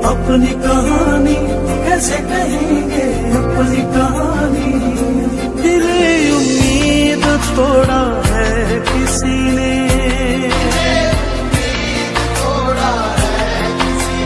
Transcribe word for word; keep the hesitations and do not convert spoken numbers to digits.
अपनी कहानी कैसे कहेंगे अपनी कहानी। दिल उम्मीद तोड़ा